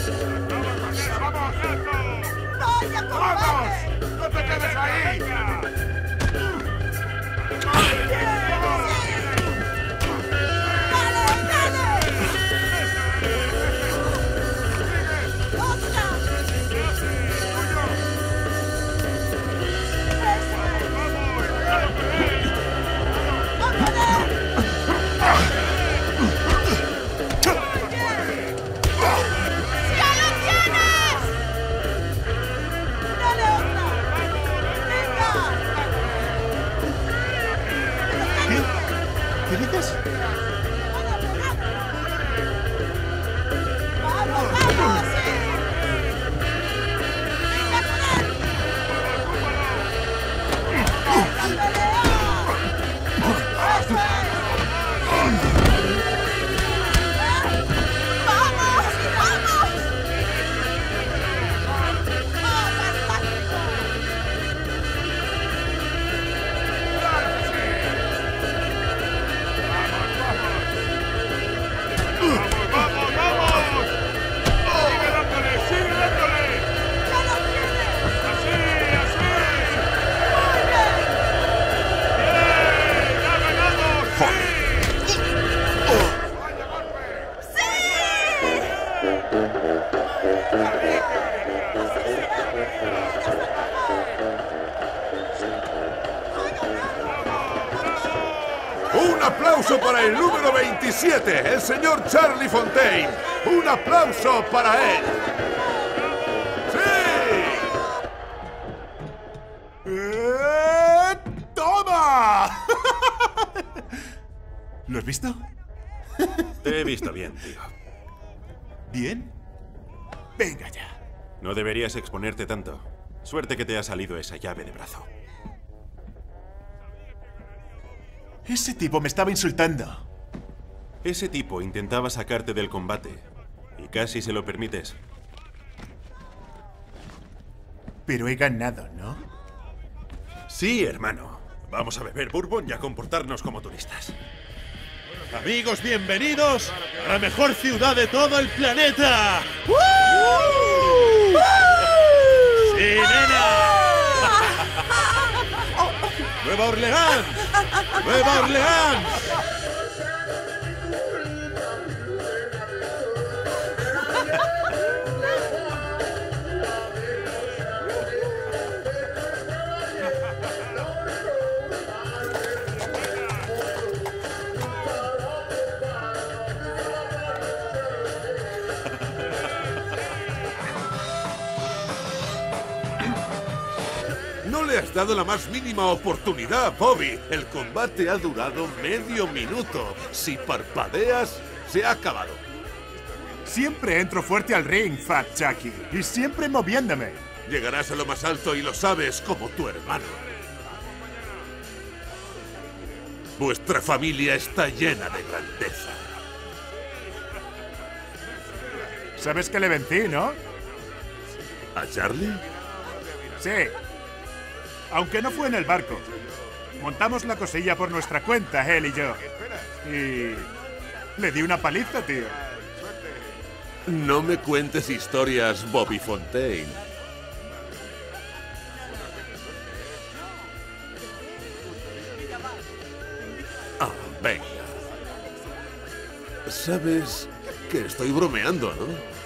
¡Vaya combate! ¡Vamos! ¡No te quedes ahí! ¿Qué dices? ¡Vamos, vamos! ¡Un aplauso para el número 27, el señor Charlie Fontaine! ¡Un aplauso para él! ¡Sí! ¡Toma! ¿Lo has visto? Te he visto bien, tío. ¿Bien? Venga ya. No deberías exponerte tanto. Suerte que te ha salido esa llave de brazo. Ese tipo me estaba insultando. Ese tipo intentaba sacarte del combate. Y casi se lo permites. Pero he ganado, ¿no? Sí, hermano. Vamos a beber bourbon y a comportarnos como turistas. Amigos, bienvenidos a la mejor ciudad de todo el planeta. ¡Sí, nena! ¡Nueva Orleans! ¡Nueva Orleans! No le has dado la más mínima oportunidad, Bobby. El combate ha durado medio minuto. Si parpadeas, se ha acabado. Siempre entro fuerte al ring, Fat Jackie. Y siempre moviéndome. Llegarás a lo más alto y lo sabes, como tu hermano. Vuestra familia está llena de grandeza. ¿Sabes que le vencí, no? ¿A Charlie? Sí. Aunque no fue en el barco. Montamos la cosilla por nuestra cuenta, él y yo. Y... le di una paliza, tío. No me cuentes historias, Bobby Fontaine. Ah, venga. Sabes que estoy bromeando, ¿no?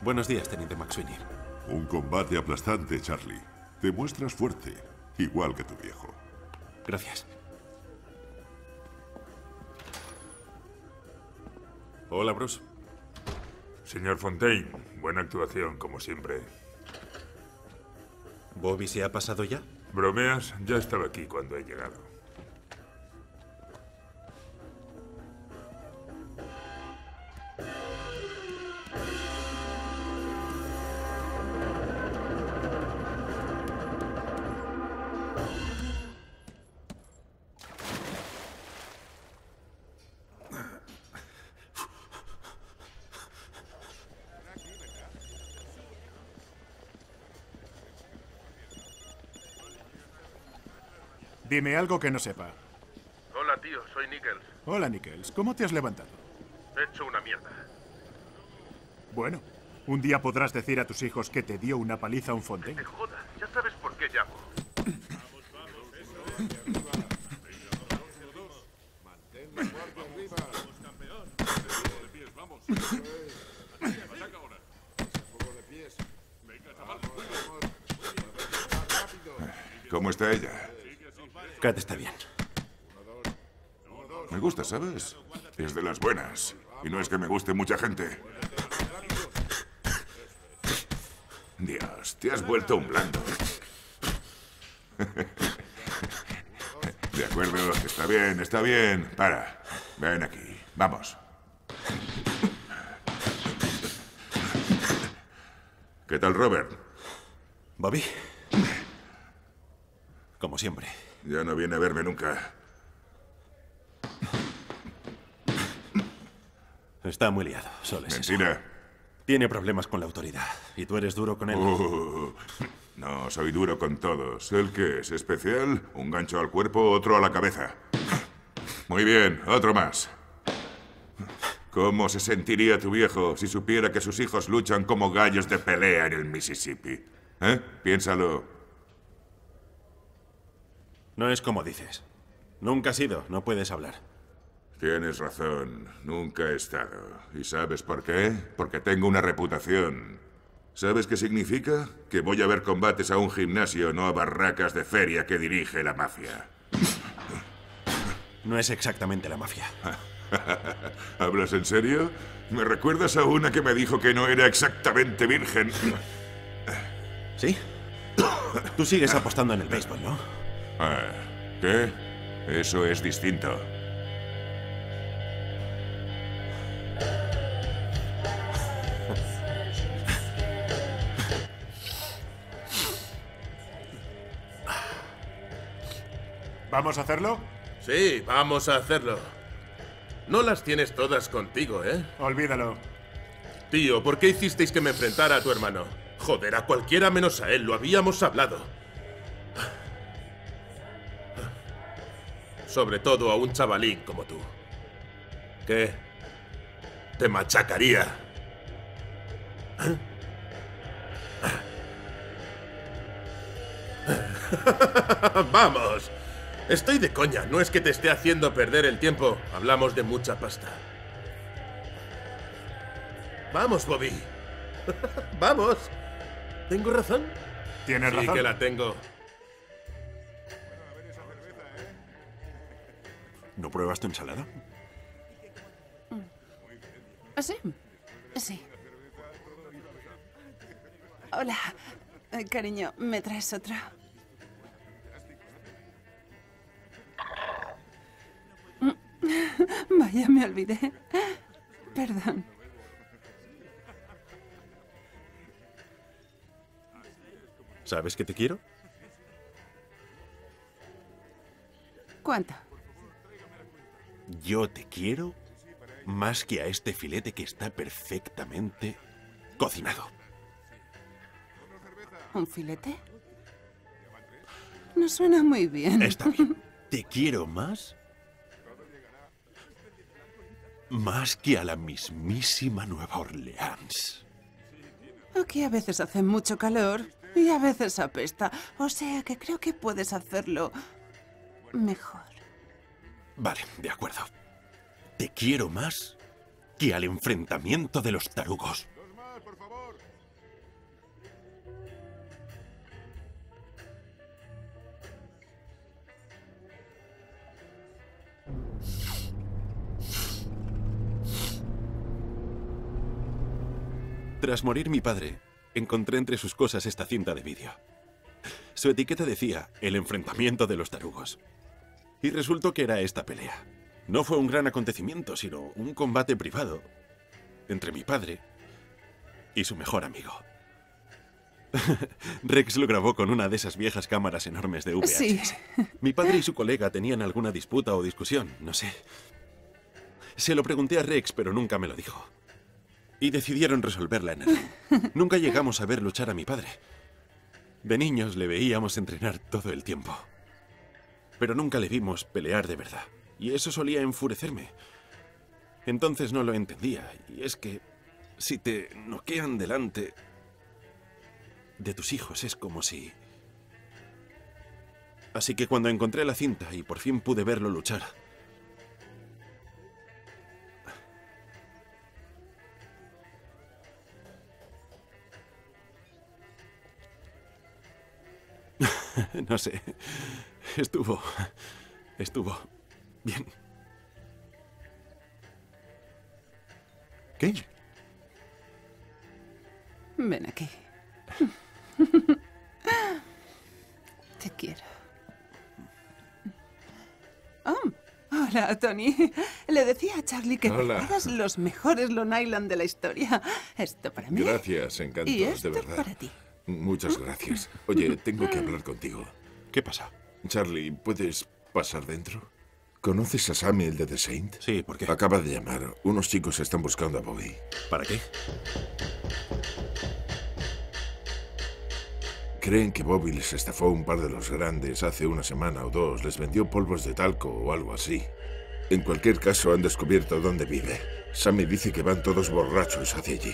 Buenos días, teniente McSweeney. Un combate aplastante, Charlie. Te muestras fuerte, igual que tu viejo. Gracias. Hola, Bruce. Señor Fontaine, buena actuación, como siempre. ¿Bobby se ha pasado ya? ¿Bromeas? Ya estaba aquí cuando he llegado. Dime algo que no sepa. Hola, tío, soy Nichols. Hola, Nichols. ¿Cómo te has levantado? He hecho una mierda. Bueno, un día podrás decir a tus hijos que te dio una paliza un Te Fontaine. jodas, ya sabes por qué llamo. ¿Cómo está ella? Kat está bien. Me gusta, ¿sabes? Es de las buenas. Y no es que me guste mucha gente. Dios, te has vuelto un blando. De acuerdo, está bien, está bien. Para, ven aquí, vamos. ¿Qué tal, Robert? ¿Bobby? Como siempre. Ya no viene a verme nunca. Está muy liado, solo es eso. Mentira. Tiene problemas con la autoridad. ¿Y tú eres duro con él? No, soy duro con todos. ¿El qué es? ¿Especial? Un gancho al cuerpo, otro a la cabeza. Muy bien, otro más. ¿Cómo se sentiría tu viejo si supiera que sus hijos luchan como gallos de pelea en el Mississippi? ¿Eh? Piénsalo. No es como dices. Nunca has ido, no puedes hablar. Tienes razón, nunca he estado. ¿Y sabes por qué? Porque tengo una reputación. ¿Sabes qué significa? Que voy a ver combates a un gimnasio, no a barracas de feria que dirige la mafia. No es exactamente la mafia. ¿Hablas en serio? ¿Me recuerdas a una que me dijo que no era exactamente virgen? ¿Sí? Tú sigues apostando en el béisbol, ¿no? ¿Qué? Eso es distinto. ¿Vamos a hacerlo? Sí, vamos a hacerlo. No las tienes todas contigo, ¿eh? Olvídalo. Tío, ¿por qué hicisteis que me enfrentara a tu hermano? Joder, a cualquiera menos a él, lo habíamos hablado. Sobre todo a un chavalín como tú. ¿Qué? Te machacaría. ¡Vamos! Estoy de coña, no es que te esté haciendo perder el tiempo. Hablamos de mucha pasta. ¡Vamos, Bobby! ¡Vamos! ¿Tengo razón? Tienes razón. Sí que la tengo. ¿No pruebas tu ensalada? Sí, sí. Hola. Cariño, ¿me traes otra? Vaya, me olvidé. Perdón. ¿Sabes que te quiero? ¿Cuánto? Yo te quiero más que a este filete que está perfectamente cocinado. ¿Un filete? No suena muy bien. Está bien. Te quiero más que a la mismísima Nueva Orleans. Aquí a veces hace mucho calor y a veces apesta. O sea que creo que puedes hacerlo mejor. Vale, de acuerdo. Te quiero más que al enfrentamiento de los tarugos. Dos más, por favor. Tras morir mi padre, encontré entre sus cosas esta cinta de vídeo. Su etiqueta decía, el enfrentamiento de los tarugos. Y resultó que era esta pelea. No fue un gran acontecimiento, sino un combate privado entre mi padre y su mejor amigo. Rex lo grabó con una de esas viejas cámaras enormes de VHS. Sí. Mi padre y su colega tenían alguna disputa o discusión, no sé. Se lo pregunté a Rex, pero nunca me lo dijo. Y decidieron resolverla en el ring. Nunca llegamos a ver luchar a mi padre. De niños le veíamos entrenar todo el tiempo. Pero nunca le vimos pelear de verdad. Y eso solía enfurecerme. Entonces no lo entendía. Y es que si te noquean delante de tus hijos es como si... Así que cuando encontré la cinta y por fin pude verlo luchar... No sé. Estuvo bien. ¿Qué? Ven aquí. Te quiero. Oh, hola, Tony. Le decía a Charlie que Hola. eras los mejores Long Island de la historia. Esto para mí. Gracias, encanto, Y esto de verdad. para ti. Muchas gracias. Oye, tengo que hablar contigo. ¿Qué pasa? Charlie, ¿puedes pasar dentro? ¿Conoces a Sammy, el de The Saint? Sí, ¿por qué? Acaba de llamar. Unos chicos están buscando a Bobby. ¿Para qué? Creen que Bobby les estafó a un par de los grandes hace una semana o dos. Les vendió polvos de talco o algo así. En cualquier caso, han descubierto dónde vive. Sammy dice que van todos borrachos hacia allí.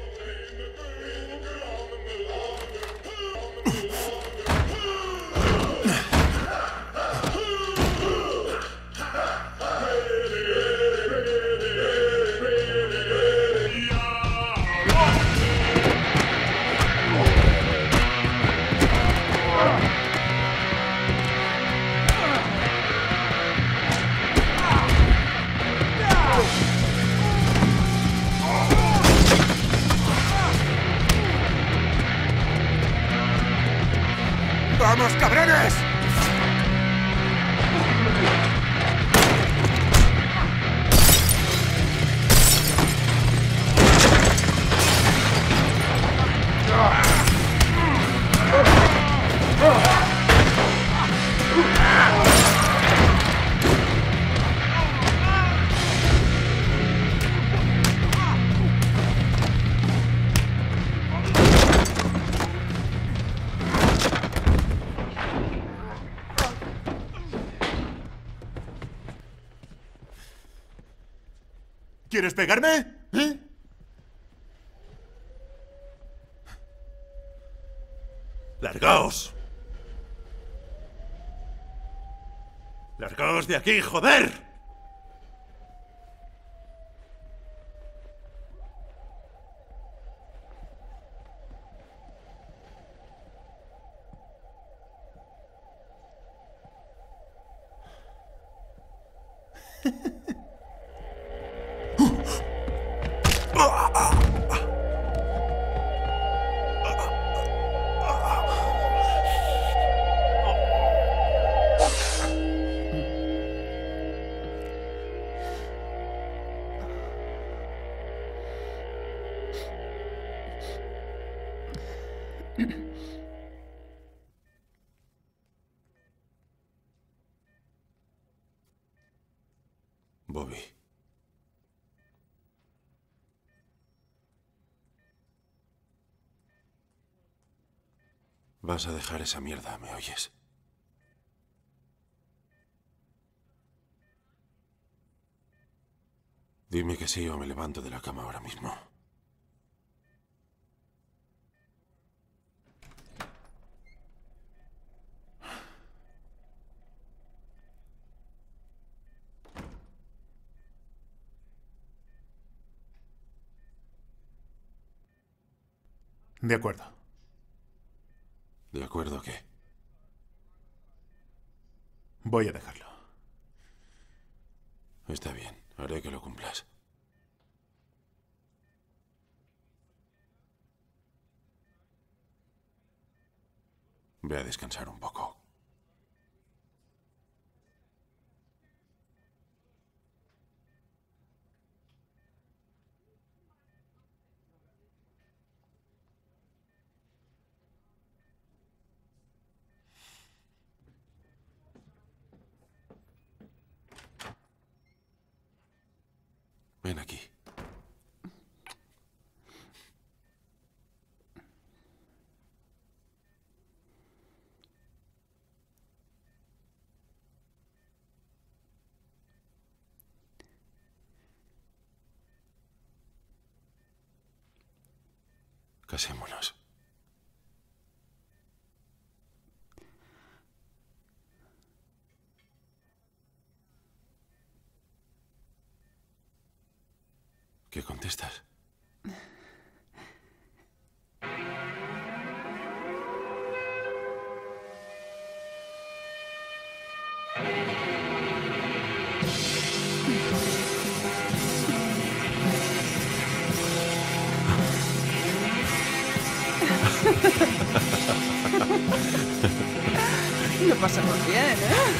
¡Vamos, cabrones! ¿Quieres pegarme? ¿Eh? ¡Largaos! ¡Largaos de aquí, joder! Bobby. Vas a dejar esa mierda, ¿me oyes? Dime que sí o me levanto de la cama ahora mismo. De acuerdo. ¿De acuerdo qué? Voy a dejarlo. Está bien, haré que lo cumplas. Ve a descansar un poco. Ven aquí. Casémonos. ¿Qué contestas? Lo pasamos bien,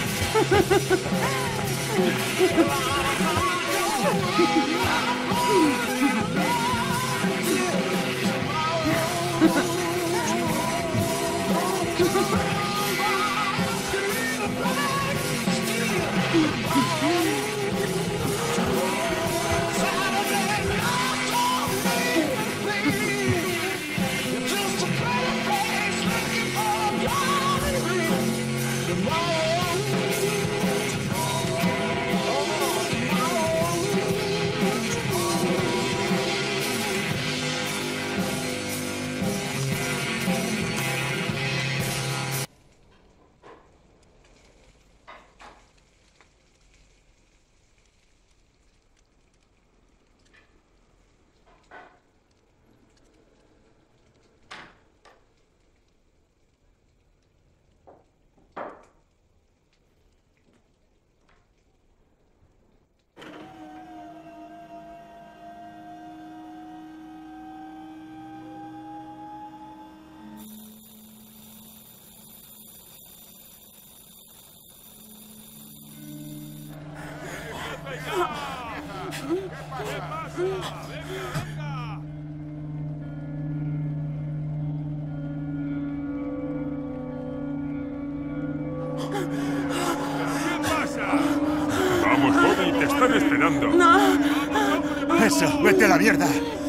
Vamos, Bobby, te están esperando. No. Eso, vete a la mierda.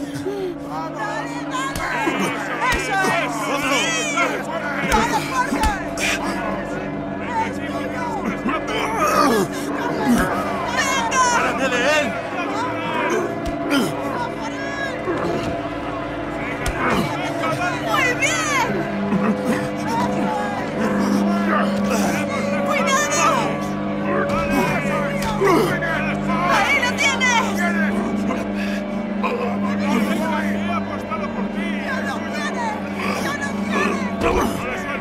¡Párate de él! ¡Muy bien! ¡Cuidado! ¡Ahí lo tienes! ¡He apostado por ti! ¡Ya lo tienes! ¡Ya lo tienes!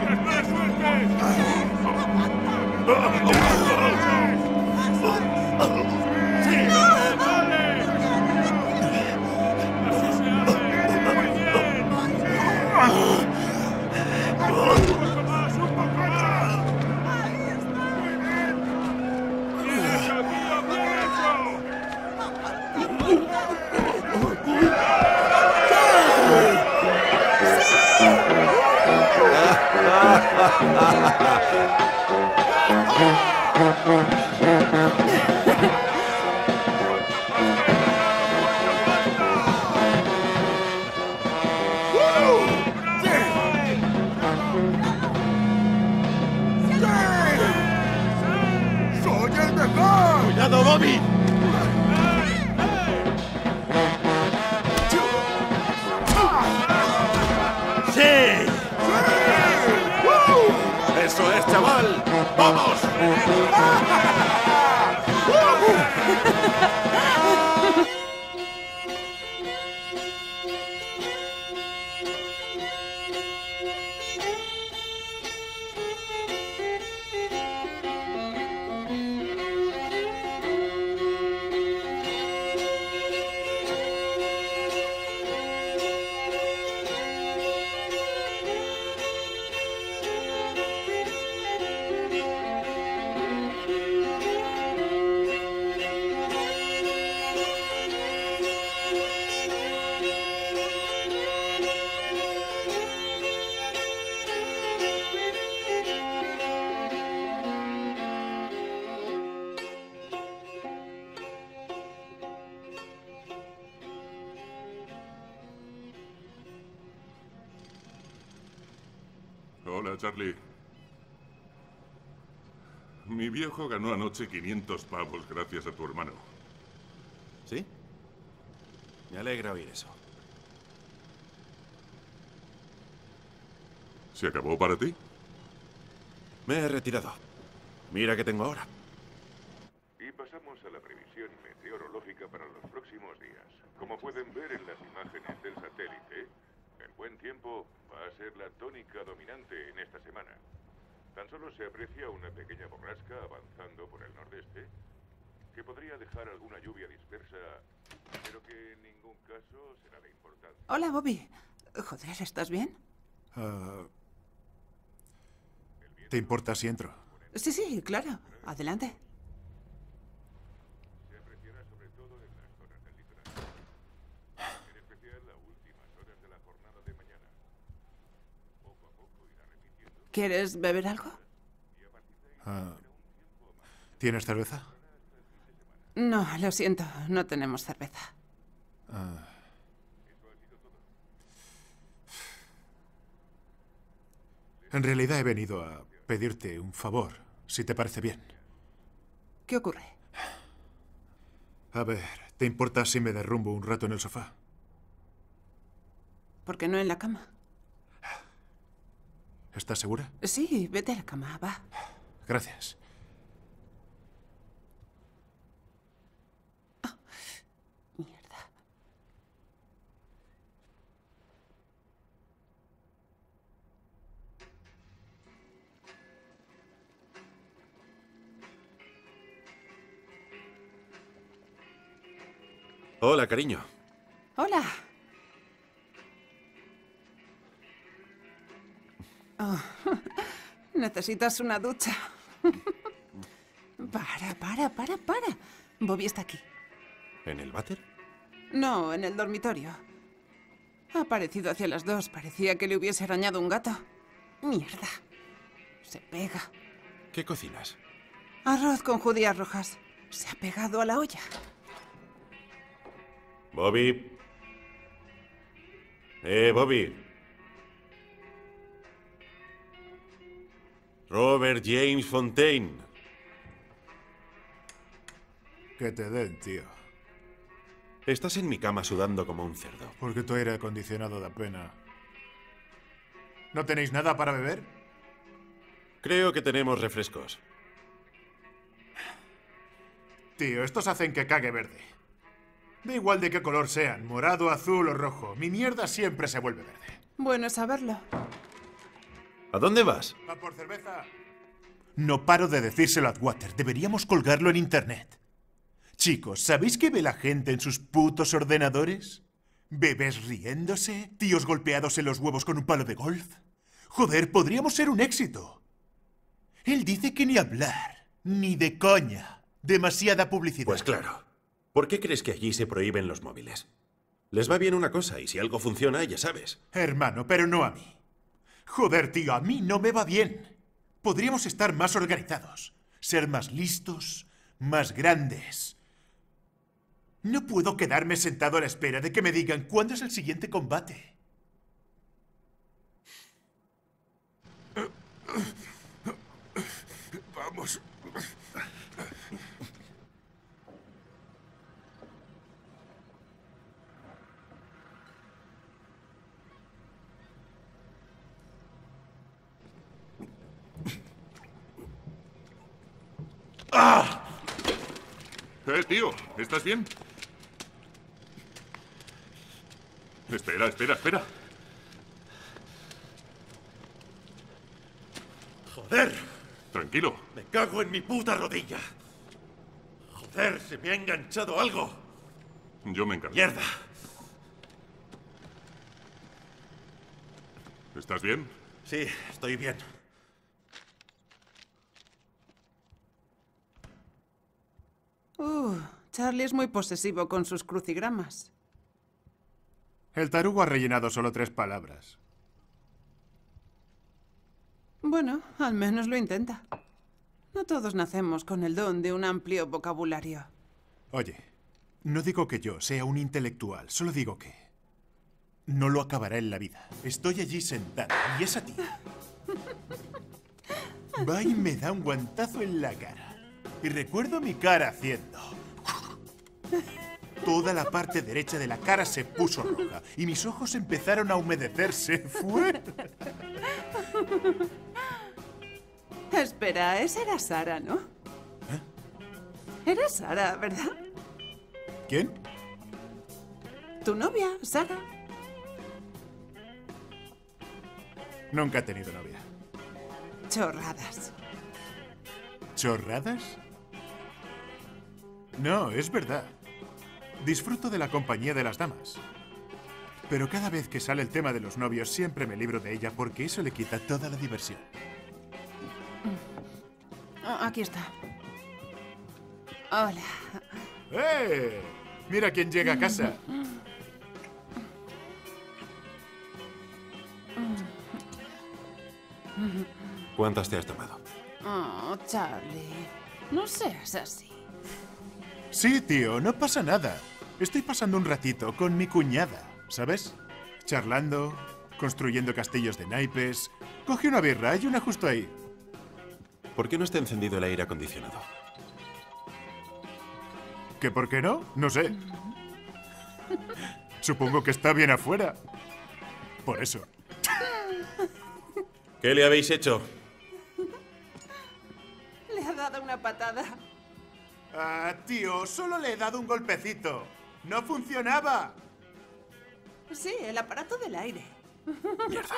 ¡Soy el mejor! ¡Cuidado, Bobby! ¡Sí! ¡Eso es, chaval! ¡Vamos! Hola, Charlie. Mi viejo ganó anoche 500 pavos gracias a tu hermano. ¿Sí? Me alegra oír eso. ¿Se acabó para ti? Me he retirado. Mira qué tengo ahora. Y pasamos a la previsión meteorológica para los próximos días. Como pueden ver en las imágenes del satélite, el buen tiempo va a ser la tónica dominante en esta semana. Tan solo se aprecia una pequeña borrasca avanzando por el nordeste, que podría dejar alguna lluvia dispersa, pero que en ningún caso será de importancia. Hola, Bobby. Joder, ¿estás bien? ¿Te importa si entro? Sí, sí, claro. Adelante. Se apreciará sobre todo en las zonas del litoral, en especial las últimas horas de la jornada de mañana. Poco a poco irá repitiendo. ¿Quieres beber algo? ¿Tienes cerveza? No, lo siento. No tenemos cerveza. En realidad he venido a pedirte un favor, si te parece bien. ¿Qué ocurre? A ver, ¿te importa si me derrumbo un rato en el sofá? ¿Por qué no en la cama? ¿Estás segura? Sí, vete a la cama, va. Gracias. Mierda. Hola, cariño. Hola. Oh, necesitas una ducha. Para. Bobby está aquí. ¿En el váter? No, en el dormitorio. Ha aparecido hacia las 2. Parecía que le hubiese arañado un gato. Mierda. Se pega. ¿Qué cocinas? Arroz con judías rojas. Se ha pegado a la olla. Bobby. Bobby. Robert James Fontaine. Que te den, tío. Estás en mi cama sudando como un cerdo. Porque tu aire acondicionado da pena. ¿No tenéis nada para beber? Creo que tenemos refrescos. Tío, estos hacen que cague verde. Da igual de qué color sean, morado, azul o rojo. Mi mierda siempre se vuelve verde. Bueno saberlo. ¿A dónde vas? ¿Va por cerveza? No paro de decírselo a Atwater. Deberíamos colgarlo en internet. Chicos, ¿sabéis qué ve la gente en sus putos ordenadores? ¿Bebés riéndose? ¿Tíos golpeados en los huevos con un palo de golf? Joder, podríamos ser un éxito. Él dice que ni hablar. Ni de coña. Demasiada publicidad. Pues claro. ¿Por qué crees que allí se prohíben los móviles? Les va bien una cosa y si algo funciona, ya sabes. Hermano, pero no a mí. Joder, tío, a mí no me va bien. Podríamos estar más organizados. Ser más listos, más grandes. No puedo quedarme sentado a la espera de que me digan cuándo es el siguiente combate. Vamos. ¡Ah! Tío, ¿estás bien? Espera. ¡Joder! Tranquilo. ¡Me cago en mi puta rodilla! ¡Joder, se me ha enganchado algo! Yo me encargo. ¡Mierda! ¿Estás bien? Sí, estoy bien. Charlie es muy posesivo con sus crucigramas. El tarugo ha rellenado solo 3 palabras. Bueno, al menos lo intenta. No todos nacemos con el don de un amplio vocabulario. Oye, no digo que yo sea un intelectual, solo digo que no lo acabará en la vida. Estoy allí sentado y esa tía Va y me da un guantazo en la cara. Y recuerdo mi cara haciendo... Toda la parte derecha de la cara se puso roja y mis ojos empezaron a humedecerse. Fue... Espera, esa era Sara, ¿no? Era Sara, ¿verdad? ¿Quién? Tu novia, Sara. Nunca he tenido novia. Chorradas. ¿Chorradas? No, es verdad. Disfruto de la compañía de las damas. Pero cada vez que sale el tema de los novios siempre me libro de ella porque eso le quita toda la diversión. Aquí está. Hola. ¡Eh! Mira quién llega a casa. ¿Cuántas te has tomado? Oh, Charlie. No seas así. Sí, tío, no pasa nada. Estoy pasando un ratito con mi cuñada, ¿sabes? Charlando, construyendo castillos de naipes. Cogí una birra, hay una justo ahí. ¿Por qué no está encendido el aire acondicionado? ¿Que por qué no? No sé. Supongo que está bien afuera. Por eso. ¿Qué le habéis hecho? Le ha dado una patada. Ah, tío, solo le he dado un golpecito. ¡No funcionaba! Sí, el aparato del aire. Mierda.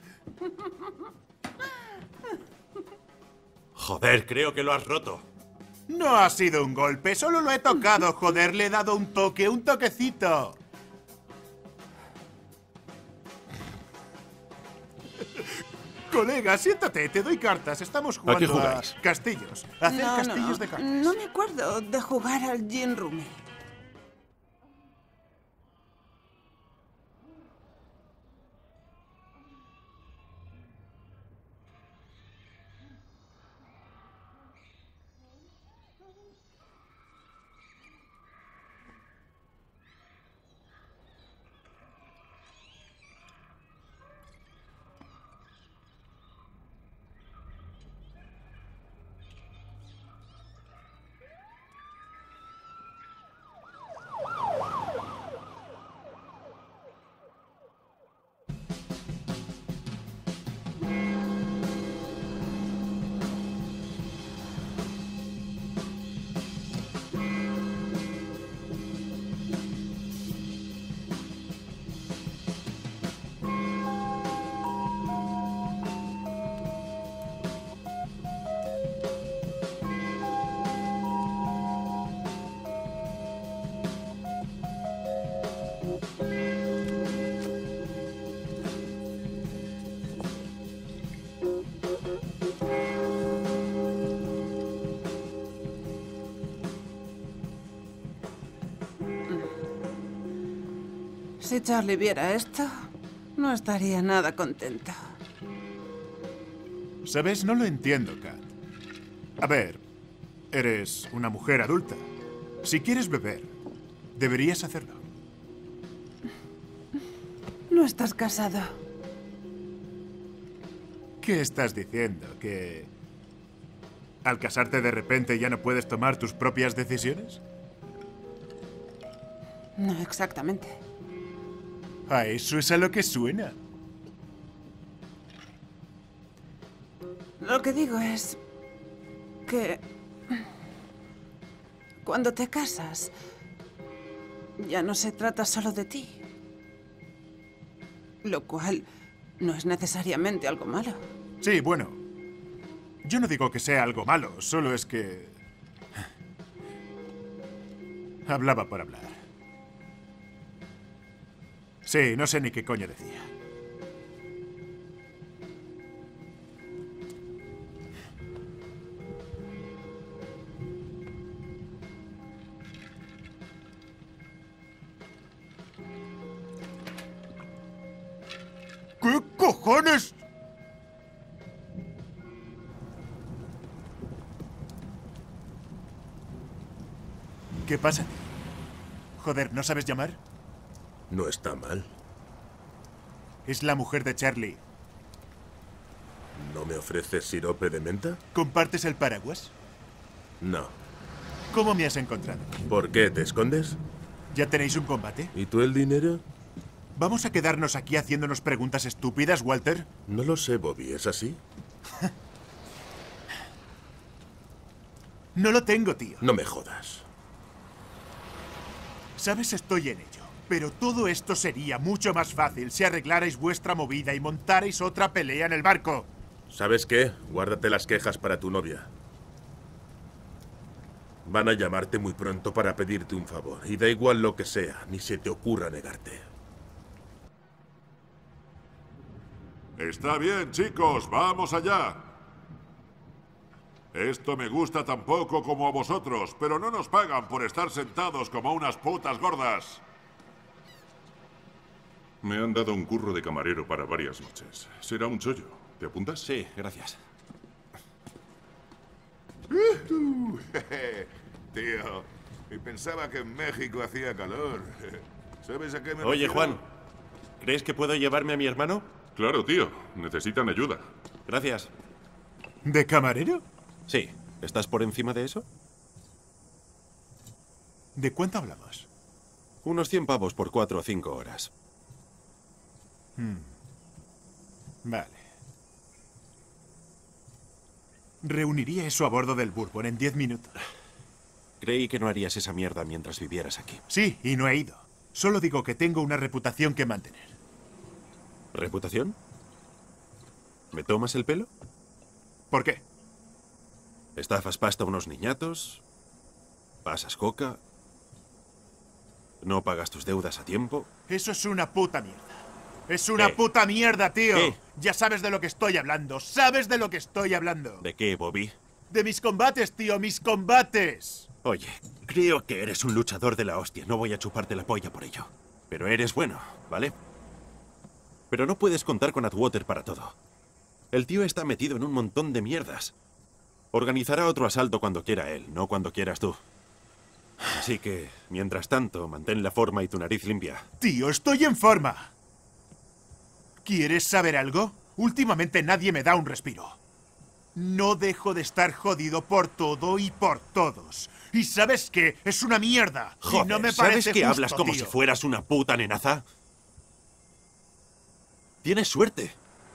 Joder, creo que lo has roto. No ha sido un golpe, solo lo he tocado, joder. Le he dado un toque, un toquecito. Colega, siéntate, te doy cartas. Estamos jugando ¿A qué jugáis? Castillos. A hacer castillos de cartas. No me acuerdo de jugar al gin rummy. Si Charlie viera esto, no estaría nada contento. ¿Sabes? No lo entiendo, Kat. A ver, eres una mujer adulta. Si quieres beber, deberías hacerlo. No estás casado. ¿Qué estás diciendo? ¿Que al casarte de repente ya no puedes tomar tus propias decisiones? No exactamente. A eso es a lo que suena. Lo que digo es que cuando te casas, ya no se trata solo de ti. Lo cual no es necesariamente algo malo. Sí, bueno. Yo no digo que sea algo malo, solo es que... hablaba por hablar. Sí, no sé ni qué coño decía. ¿Qué cojones? ¿Qué pasa? Joder, ¿no sabes llamar? No está mal. Es la mujer de Charlie. ¿No me ofreces sirope de menta? ¿Compartes el paraguas? No. ¿Cómo me has encontrado? ¿Por qué te escondes? ¿Ya tenéis un combate? ¿Y tú el dinero? ¿Vamos a quedarnos aquí haciéndonos preguntas estúpidas, Walter? No lo sé, Bobby. ¿Es así? No lo tengo, tío. No me jodas. Sabes, estoy en ello. Pero todo esto sería mucho más fácil si arreglarais vuestra movida y montarais otra pelea en el barco. ¿Sabes qué? Guárdate las quejas para tu novia. Van a llamarte muy pronto para pedirte un favor. Y da igual lo que sea, ni se te ocurra negarte. Está bien, chicos, vamos allá. Esto me gusta tan poco como a vosotros, pero no nos pagan por estar sentados como unas putas gordas. Me han dado un curro de camarero para varias noches. Será un chollo. ¿Te apuntas? Sí, gracias. Tío, y pensaba que en México hacía calor. ¿Sabes a qué me Oye, refiero? Juan, ¿crees que puedo llevarme a mi hermano? Claro, tío. Necesitan ayuda. Gracias. ¿De camarero? Sí. ¿Estás por encima de eso? ¿De cuánto hablamos? Unos 100 pavos por 4 o 5 horas. Vale. Reuniría eso a bordo del Bourbon en 10 minutos. Creí que no harías esa mierda mientras vivieras aquí. Sí, y no he ido. Solo digo que tengo una reputación que mantener. ¿Reputación? ¿Me tomas el pelo? ¿Por qué? Estafas pasta a unos niñatos, pasas coca, no pagas tus deudas a tiempo. Eso es una puta mierda. Es una ¿Qué? puta mierda, tío. ¿Qué? Ya sabes de lo que estoy hablando. ¿Sabes de lo que estoy hablando? ¿De qué, Bobby? De mis combates, tío, mis combates. Oye, creo que eres un luchador de la hostia. No voy a chuparte la polla por ello. Pero eres bueno, ¿vale? Pero no puedes contar con Atwater para todo. El tío está metido en un montón de mierdas. Organizará otro asalto cuando quiera él, no cuando quieras tú. Así que, mientras tanto, mantén la forma y tu nariz limpia. Tío, estoy en forma. ¿Quieres saber algo? Últimamente nadie me da un respiro. No dejo de estar jodido por todo y por todos. ¿Y sabes qué? Es una mierda. Joder, y no me ¿sabes parece que justo, hablas como tío. si fueras una puta nenaza? Tienes suerte.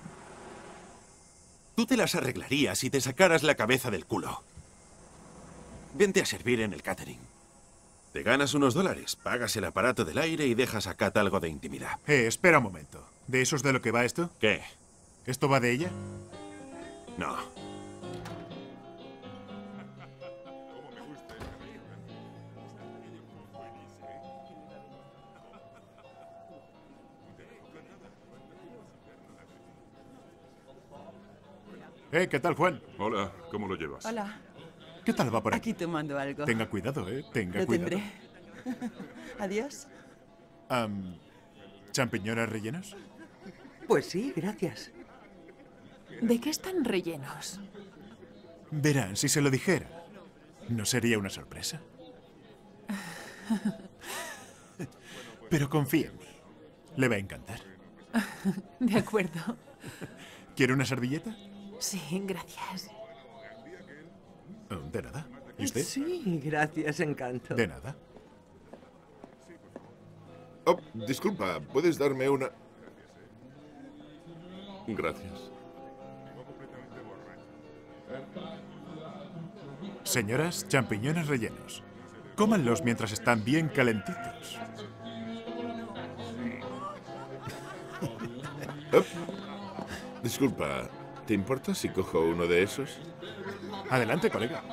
Tú te las arreglarías si te sacaras la cabeza del culo. Vente a servir en el catering. Te ganas unos dólares, pagas el aparato del aire y dejas a Kat algo de intimidad. Espera un momento. ¿De eso es de lo que va esto? ¿Qué? ¿Esto va de ella? No. ¿Qué tal, Juan? Hola, ¿cómo lo llevas? Hola. ¿Qué tal va por aquí? Aquí tomando algo. Tenga cuidado, Tenga Lo cuidado. tendré. Adiós. ¿Champiñones rellenos? Pues sí, gracias. ¿De qué están rellenos? Verán, si se lo dijera, ¿no sería una sorpresa? Pero confía en mí. Le va a encantar. De acuerdo. ¿Quiere una servilleta? Sí, gracias. De nada. ¿Y usted? Sí, gracias, encanto. De nada. Oh, disculpa, ¿puedes darme una...? Gracias. Señoras, champiñones rellenos. Cómanlos mientras están bien calentitos. Oh, disculpa, ¿te importa si cojo uno de esos? Adelante, colega.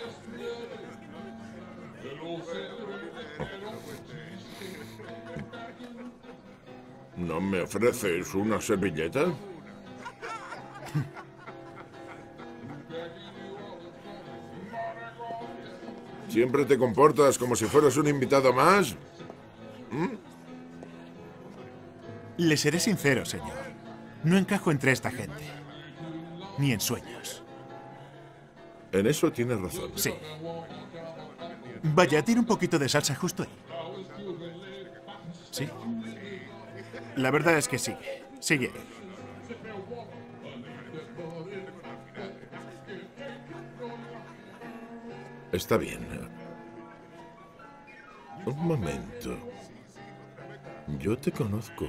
¿No me ofreces una servilleta? ¿Siempre te comportas como si fueras un invitado más? Le seré sincero, señor. No encajo entre esta gente. Ni en sueños. En eso tienes razón. Sí. Vaya, tiene un poquito de salsa justo ahí. Sí. La verdad es que sigue. Sigue. Está bien. Un momento. Yo te conozco.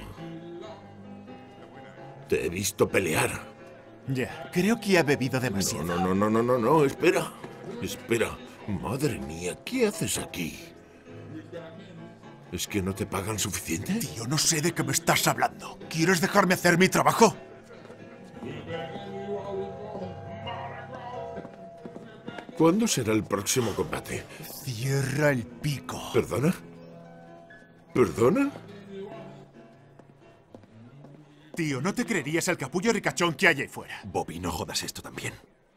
Te he visto pelear. Ya, creo que ha bebido demasiado. No, espera. Espera. Madre mía, ¿qué haces aquí? ¿Es que no te pagan suficiente? Tío, no sé de qué me estás hablando. ¿Quieres dejarme hacer mi trabajo? ¿Cuándo será el próximo combate? Cierra el pico. ¿Perdona? ¿Perdona? Tío, no te creerías el capullo ricachón que hay ahí fuera. Bobby, no jodas esto también.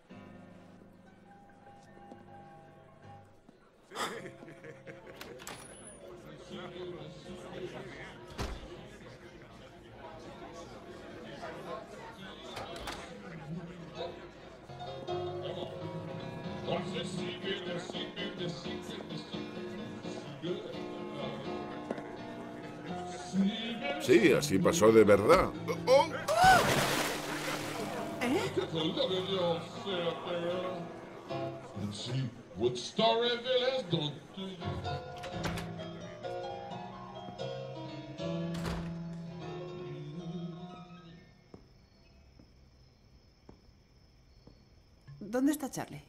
Sí, así pasó de verdad. ¿Dónde está Charlie?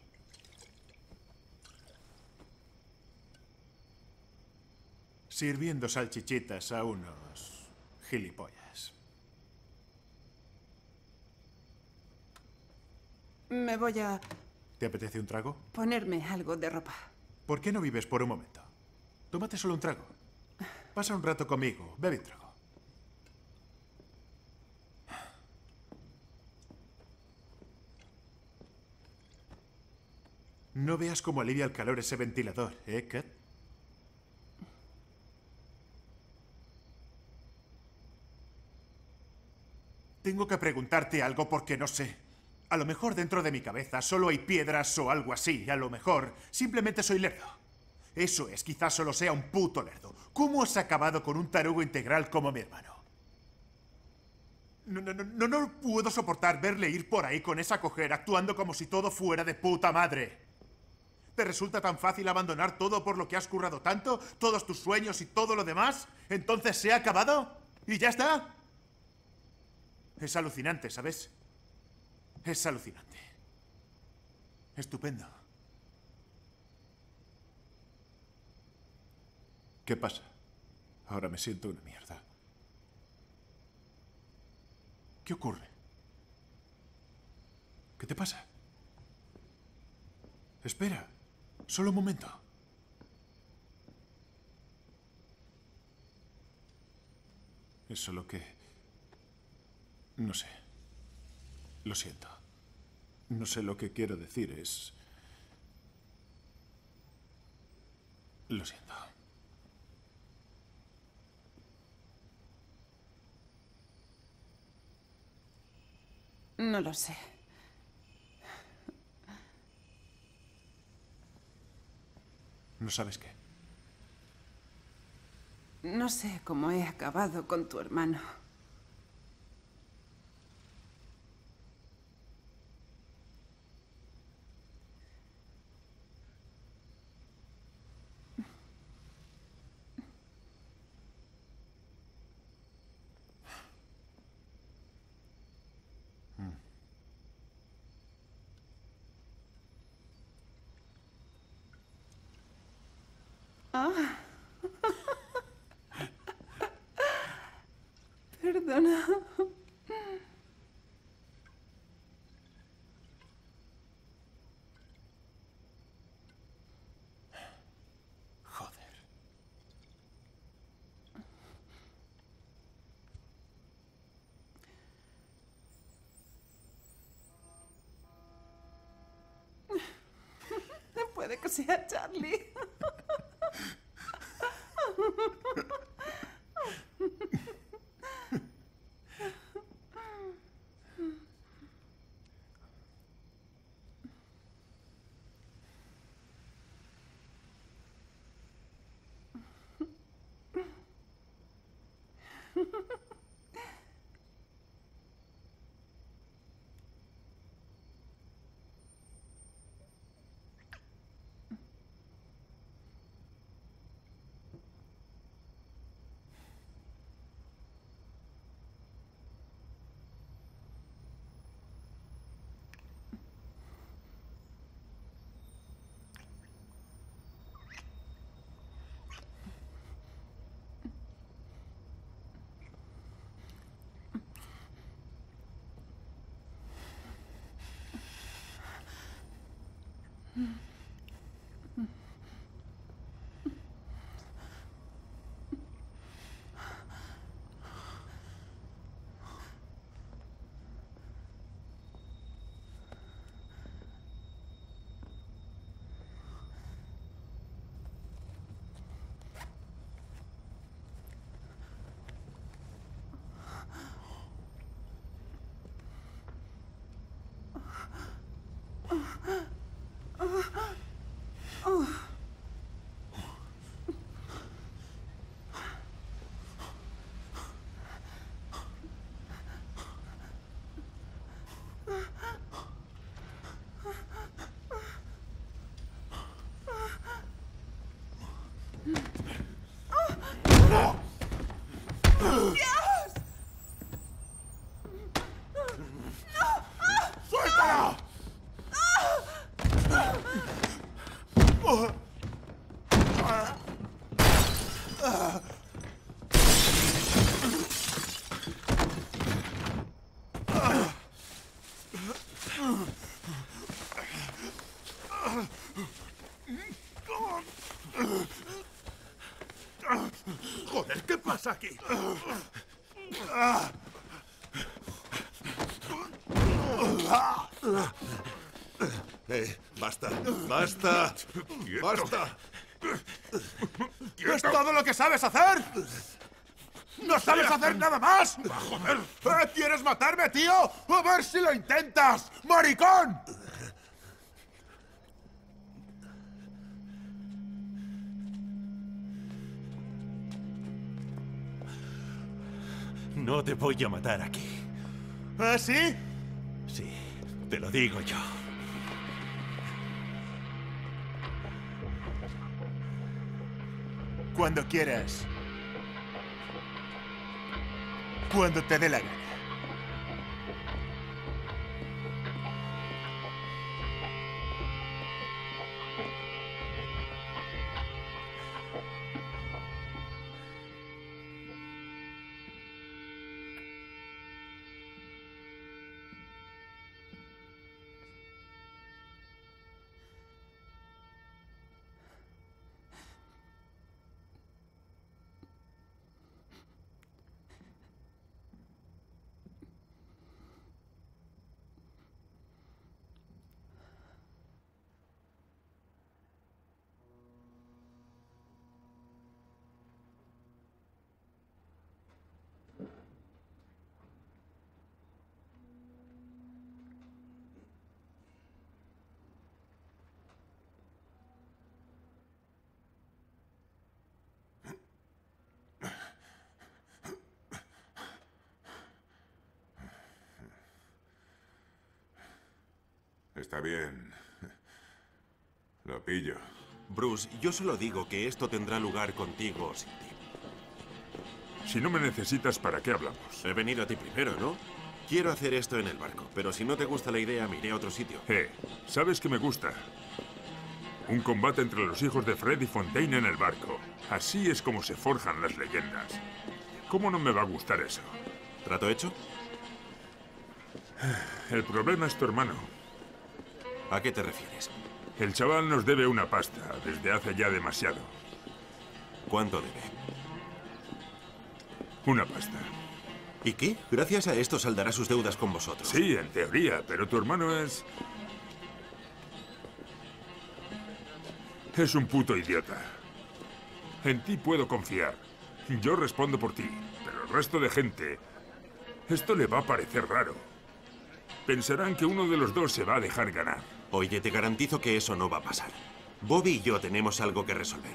Sirviendo salchichitas a unos gilipollas. Me voy a ¿Te apetece un trago? ponerme algo de ropa. ¿Por qué no vives por un momento? Tómate solo un trago. Pasa un rato conmigo. Bebe un trago. No veas cómo alivia el calor ese ventilador, ¿eh, Kat? Tengo que preguntarte algo porque no sé. A lo mejor dentro de mi cabeza solo hay piedras o algo así. A lo mejor simplemente soy lerdo. Eso es, quizás solo sea un puto lerdo. ¿Cómo has acabado con un tarugo integral como mi hermano? No puedo soportar verle ir por ahí con esa cojera actuando como si todo fuera de puta madre. ¿Te resulta tan fácil abandonar todo por lo que has currado tanto? ¿Todos tus sueños y todo lo demás? ¿Entonces se ha acabado? ¿Y ya está? Es alucinante, ¿sabes? Es alucinante. Estupendo. ¿Qué pasa? Ahora me siento una mierda. ¿Qué ocurre? ¿Qué te pasa? Espera, solo un momento. Es solo que... No sé. Lo siento. No sé lo que quiero decir, es... Lo siento. No lo sé. ¿No sabes qué? No sé cómo he acabado con tu hermano. Ah. Perdona. Joder. Puede que sea Charlie. ¡Suéltala! Joder, ¿qué pasa aquí? Basta, basta, basta. ¿Es todo lo que sabes hacer? ¿No sabes hacer nada más? ¡Joder! ¿Quieres matarme, tío? ¡A ver si lo intentas! ¡Maricón! No te voy a matar aquí. ¿Ah, sí? Sí, te lo digo yo. Cuando quieras. Cuando te dé la gana. Está bien. Lo pillo. Bruce, yo solo digo que esto tendrá lugar contigo o sin ti. Si no me necesitas, ¿para qué hablamos? He venido a ti primero, ¿no? Quiero hacer esto en el barco, pero si no te gusta la idea, me iré a otro sitio. ¿Sabes qué me gusta? Un combate entre los hijos de Fred y Fontaine en el barco. Así es como se forjan las leyendas. ¿Cómo no me va a gustar eso? ¿Trato hecho? El problema es tu hermano. ¿A qué te refieres? El chaval nos debe una pasta desde hace ya demasiado. ¿Cuánto debe? Una pasta. ¿Y qué? Gracias a esto saldará sus deudas con vosotros. Sí, en teoría, pero tu hermano es... Es un puto idiota. En ti puedo confiar. Yo respondo por ti, pero el resto de gente... Esto le va a parecer raro. Pensarán que uno de los dos se va a dejar ganar. Oye, te garantizo que eso no va a pasar. Bobby y yo tenemos algo que resolver.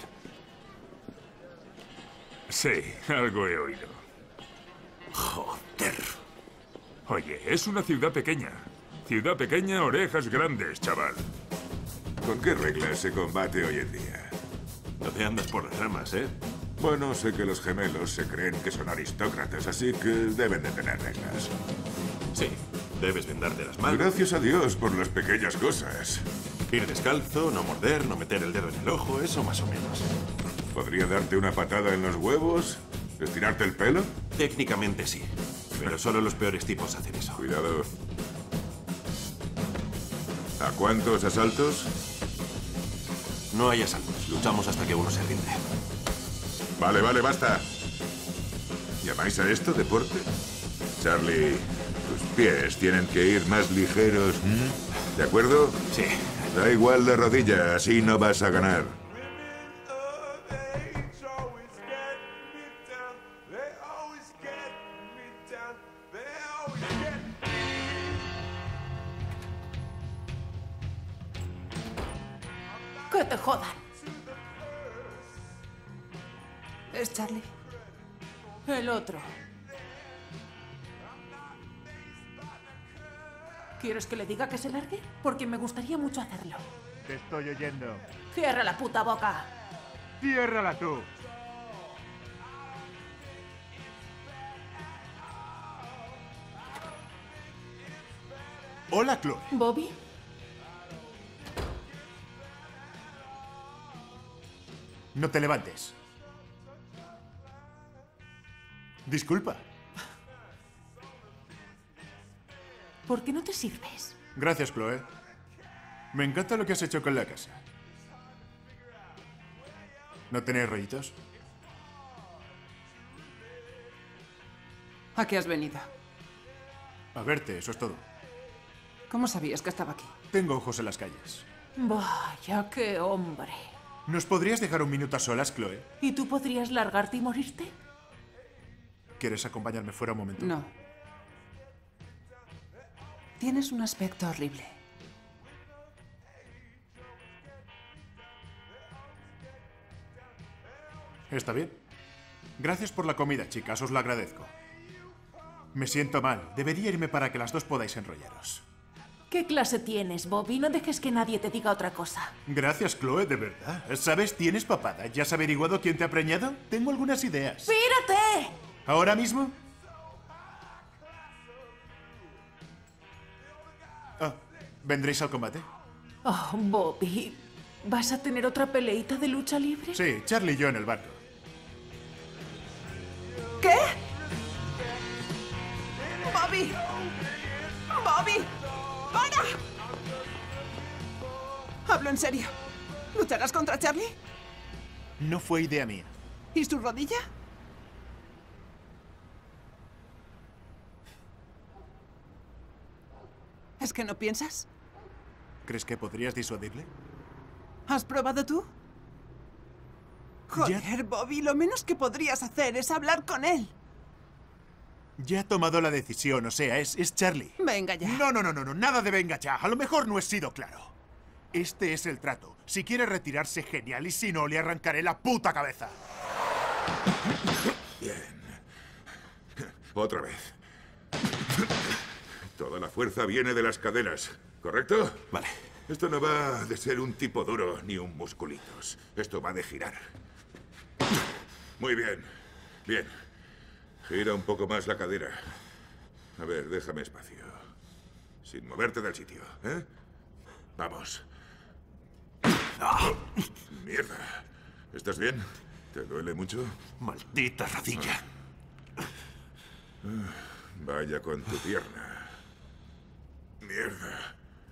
Sí, algo he oído. Joder. Oye, es una ciudad pequeña. Ciudad pequeña, orejas grandes, chaval. ¿Con qué reglas se combate hoy en día? No te andas por las ramas, ¿eh? Bueno, sé que los gemelos se creen que son aristócratas, así que deben de tener reglas. Sí, debes vendarte las manos. Gracias a Dios por las pequeñas cosas. Ir descalzo, no morder, no meter el dedo en el ojo, eso más o menos. ¿Podría darte una patada en los huevos? ¿Estirarte el pelo? Técnicamente sí, pero solo los peores tipos hacen eso. Cuidado. ¿A cuántos asaltos? No hay asaltos. Luchamos hasta que uno se rinde. Vale, vale, basta. ¿Llamáis a esto deporte? Charlie, tus pies tienen que ir más ligeros. ¿De acuerdo? Sí. Da igual de rodilla, así no vas a ganar. ¡Que te jodan! ¿Es Charlie? El otro. ¿Quieres que le diga que se largue? Porque me gustaría mucho hacerlo. Te estoy oyendo. ¡Cierra la puta boca! ¡Ciérrala tú! Hola, Chloe. ¿Bobby? No te levantes. Disculpa. ¿Por qué no te sirves? Gracias, Chloe. Me encanta lo que has hecho con la casa. ¿No tenéis rollitos? ¿A qué has venido? A verte, eso es todo. ¿Cómo sabías que estaba aquí? Tengo ojos en las calles. Vaya, qué hombre. ¿Nos podrías dejar un minuto a solas, Chloe? ¿Y tú podrías largarte y morirte? ¿Quieres acompañarme fuera un momento? No. Tienes un aspecto horrible. Está bien. Gracias por la comida, chicas, os lo agradezco. Me siento mal. Debería irme para que las dos podáis enrollaros. ¿Qué clase tienes, Bobby? No dejes que nadie te diga otra cosa. Gracias, Chloe, de verdad. ¿Sabes? ¿Tienes papada? ¿Ya has averiguado quién te ha preñado? Tengo algunas ideas. ¡Pírate! ¿Ahora mismo? Ah, ¿vendréis al combate? Oh, Bobby. ¿Vas a tener otra peleita de lucha libre? Sí, Charlie y yo en el barco. ¿Qué? ¡Bobby! ¡Bobby! ¡Para! Hablo en serio. ¿Lucharás contra Charlie? No fue idea mía. ¿Y su rodilla? ¿Es que no piensas? ¿Crees que podrías disuadirle? ¿Has probado tú? Joder, Bobby, lo menos que podrías hacer es hablar con él. Ya ha tomado la decisión, o sea, es Charlie. Venga ya. No, nada de venga ya. A lo mejor no he sido claro. Este es el trato. Si quiere retirarse, genial, y si no, le arrancaré la puta cabeza. Bien. Otra vez. Toda la fuerza viene de las caderas, ¿correcto? Vale. Esto no va de ser un tipo duro ni un musculitos. Esto va de girar. Muy bien. Bien. Gira un poco más la cadera. A ver, déjame espacio. Sin moverte del sitio, ¿eh? Vamos. Mierda. ¿Estás bien? ¿Te duele mucho? Maldita rodilla. Vaya con tu pierna. Mierda.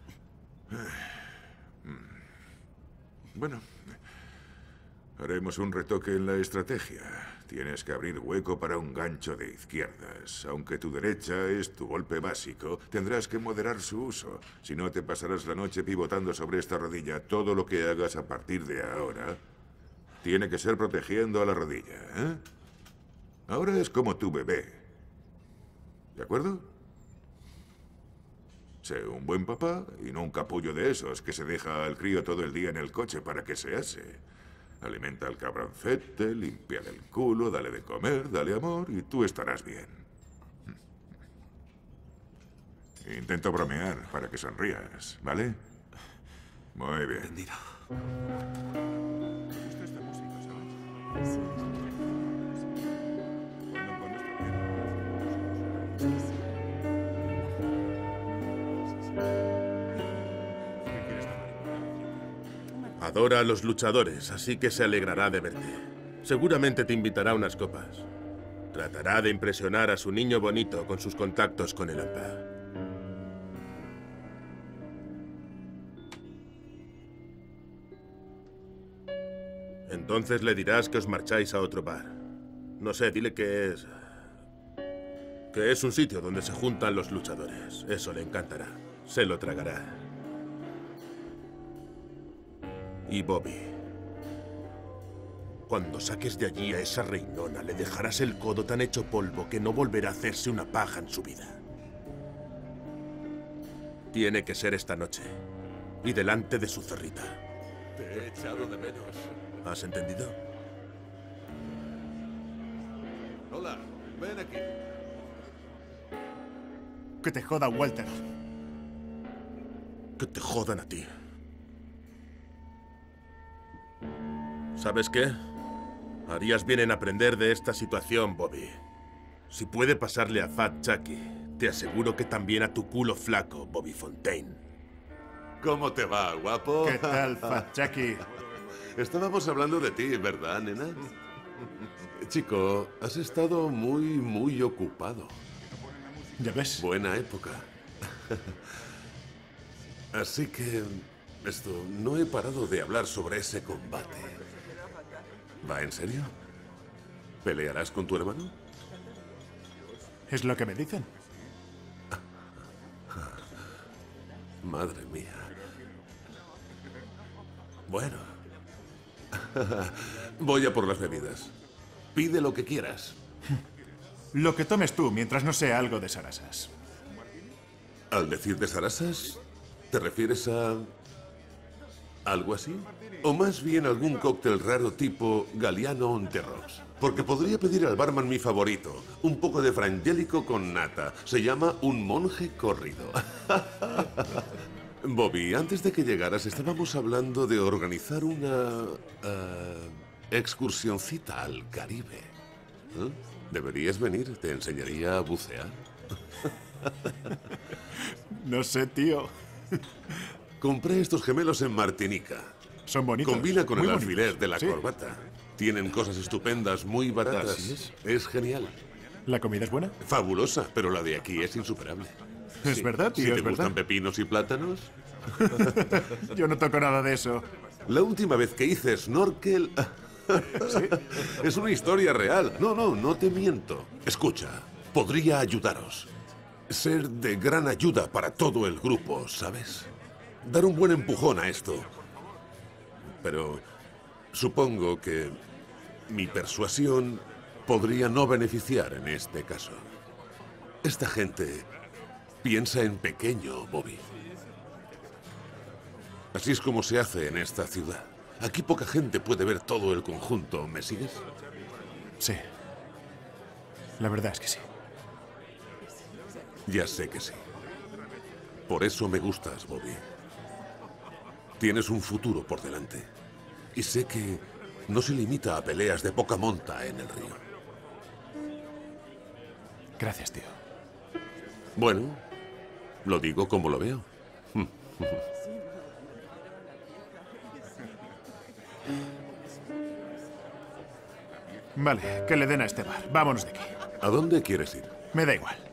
Bueno, haremos un retoque en la estrategia. Tienes que abrir hueco para un gancho de izquierdas. Aunque tu derecha es tu golpe básico, tendrás que moderar su uso. Si no, te pasarás la noche pivotando sobre esta rodilla. Todo lo que hagas a partir de ahora tiene que ser protegiendo a la rodilla, ¿eh? Ahora es como tu bebé. ¿De acuerdo? Sé un buen papá y no un capullo de esos que se deja al crío todo el día en el coche para que se ase. Alimenta al cabroncete, límpiale el culo, dale de comer, dale amor y tú estarás bien. Intento bromear para que sonrías, ¿vale? Muy bien. Entendido. ¿Te gusta esta música, sabes? Sí. Adora a los luchadores, así que se alegrará de verte. Seguramente te invitará a unas copas. Tratará de impresionar a su niño bonito con sus contactos con el AMPA. Entonces le dirás que os marcháis a otro bar. No sé, dile que es... que es un sitio donde se juntan los luchadores. Eso le encantará. Se lo tragará. Y Bobby, cuando saques de allí a esa reinona, le dejarás el codo tan hecho polvo que no volverá a hacerse una paja en su vida. Tiene que ser esta noche. Y delante de su zorrita. Te he echado de menos. ¿Has entendido? Hola, ven aquí. Que te joda, Walter. Que te jodan a ti. ¿Sabes qué? Harías bien en aprender de esta situación, Bobby. Si puede pasarle a Fat Chucky, te aseguro que también a tu culo flaco, Bobby Fontaine. ¿Cómo te va, guapo? ¿Qué tal, Fat Chucky? Estábamos hablando de ti, ¿verdad, nena? Chico, has estado muy ocupado. ¿Ya ves? Buena época. Así que... no he parado de hablar sobre ese combate. ¿Va en serio? ¿Pelearás con tu hermano? Es lo que me dicen. Madre mía. Bueno. Voy a por las bebidas. Pide lo que quieras. Lo que tomes tú, mientras no sea algo de Sarasas. Al decir de Sarasas, ¿te refieres a... algo así? O más bien algún cóctel raro tipo Galliano on the Rocks. Porque podría pedir al barman mi favorito, un poco de frangélico con nata. Se llama un monje corrido. Bobby, antes de que llegaras estábamos hablando de organizar una... excursioncita al Caribe. ¿Eh? Deberías venir, te enseñaría a bucear. No sé, tío. Compré estos gemelos en Martinica. Son bonitos. Combina con el Muy alfiler bonitos. de la Sí. corbata. Tienen cosas estupendas, muy baratas. Así Es genial. ¿La comida es buena? Fabulosa, pero la de aquí es insuperable. Es verdad, tío, Si te es gustan verdad. pepinos y plátanos. Yo no toco nada de eso. La última vez que hice snorkel... Es una historia real. No te miento. Escucha, podría ayudaros. Ser de gran ayuda para todo el grupo, ¿sabes? Dar un buen empujón a esto. Pero supongo que mi persuasión podría no beneficiar en este caso. Esta gente piensa en pequeño, Bobby. Así es como se hace en esta ciudad. Aquí poca gente puede ver todo el conjunto, ¿me sigues? Sí. La verdad es que sí. Ya sé que sí. Por eso me gustas, Bobby. Tienes un futuro por delante. Y sé que no se limita a peleas de poca monta en el río. Gracias, tío. Bueno, lo digo como lo veo. Vale, que le den a este bar. Vámonos de aquí. ¿A dónde quieres ir? Me da igual.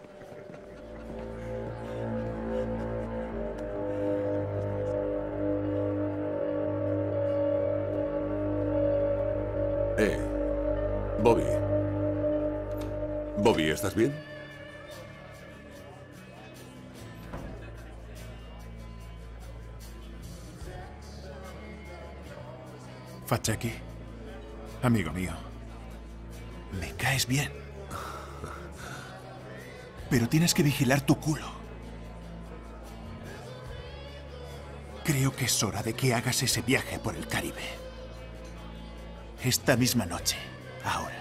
Bobby. Bobby, ¿estás bien? Fat Chucky, amigo mío, me caes bien. Pero tienes que vigilar tu culo. Creo que es hora de que hagas ese viaje por el Caribe. Esta misma noche, ahora.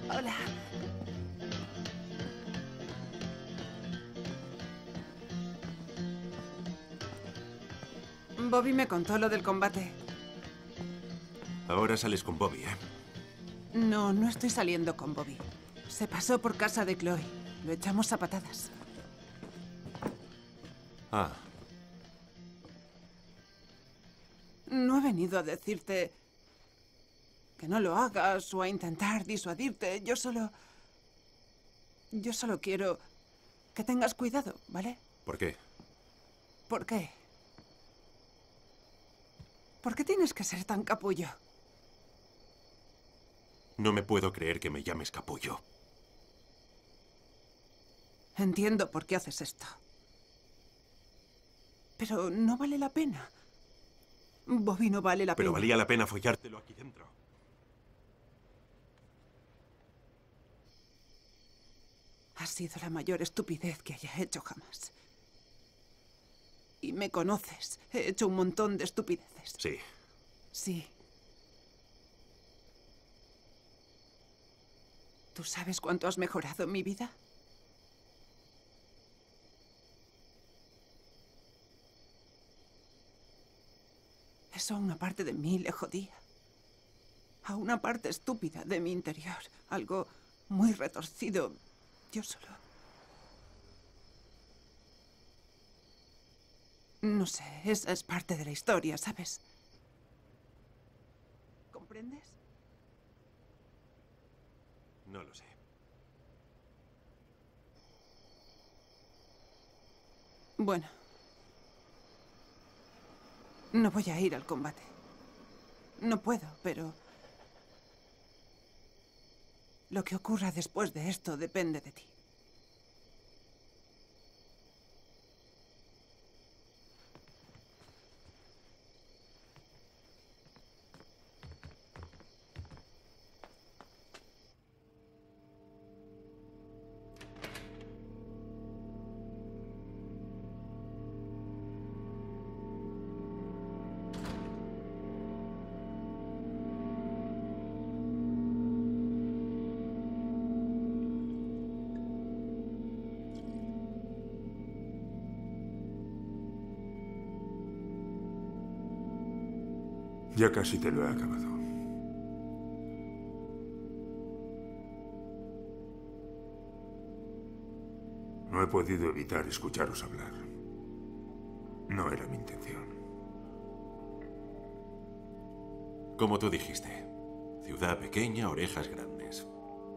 Hola. Bobby me contó lo del combate. Ahora sales con Bobby, ¿eh? No, no estoy saliendo con Bobby. Se pasó por casa de Chloe. Lo echamos a patadas. Ah, No he venido a decirte que no lo hagas o a intentar disuadirte. Yo solo quiero que tengas cuidado, ¿vale? ¿por qué? ¿Por qué? ¿Por qué tienes que ser tan capullo? No me puedo creer que me llames capullo. Entiendo por qué haces esto. Pero no vale la pena. Bobby, no vale la Pero pena. valía la pena follártelo aquí dentro. Ha sido la mayor estupidez que haya hecho jamás. Y me conoces. He hecho un montón de estupideces. Sí. Sí. ¿Tú sabes cuánto has mejorado mi vida? Eso a una parte de mí le jodía. A una parte estúpida de mi interior. Algo muy retorcido. Yo solo. No sé, esa es parte de la historia, ¿sabes? ¿Comprendes? No lo sé. Bueno. No voy a ir al combate. No puedo, pero... Lo que ocurra después de esto depende de ti. Ya casi te lo he acabado. No he podido evitar escucharos hablar. No era mi intención. Como tú dijiste, ciudad pequeña, orejas grandes.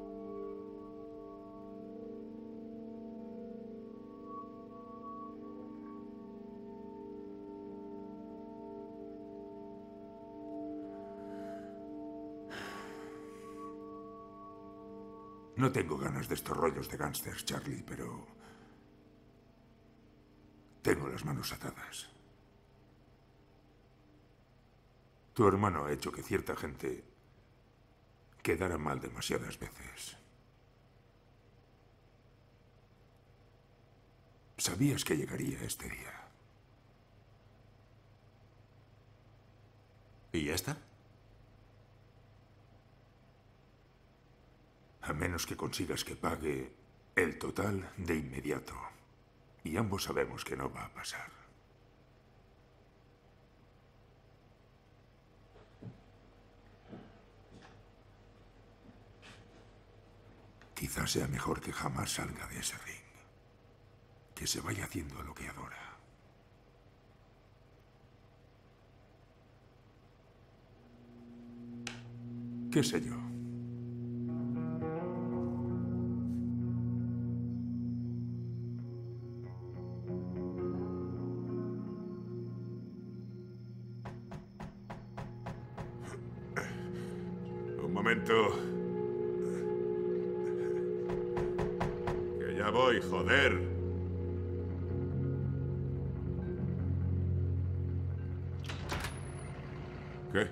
No tengo ganas de estos rollos de gángsters, Charlie, pero... tengo las manos atadas. Tu hermano ha hecho que cierta gente quedara mal demasiadas veces. Sabías que llegaría este día. ¿Y ya está? A menos que consigas que pague el total de inmediato. Y ambos sabemos que no va a pasar. Quizás sea mejor que jamás salga de ese ring. Que se vaya haciendo lo que adora. ¿Qué sé yo? Un momento. Que ya voy, joder. ¿Qué?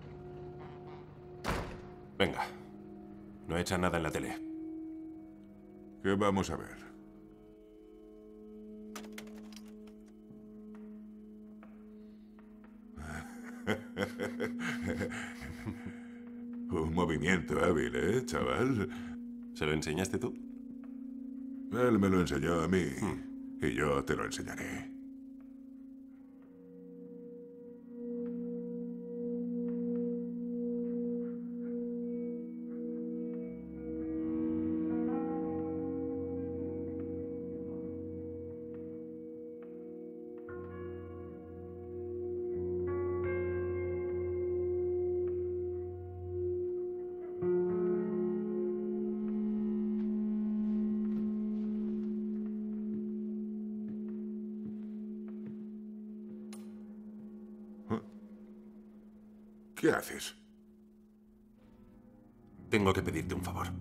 Venga. No echa nada en la tele. ¿Qué vamos a ver? Un movimiento movimiento hábil, ¿eh, chaval? ¿Se lo enseñaste tú? Él me lo enseñó a mí. Y yo te lo enseñaré. ¿Qué haces? Tengo que pedirte un favor.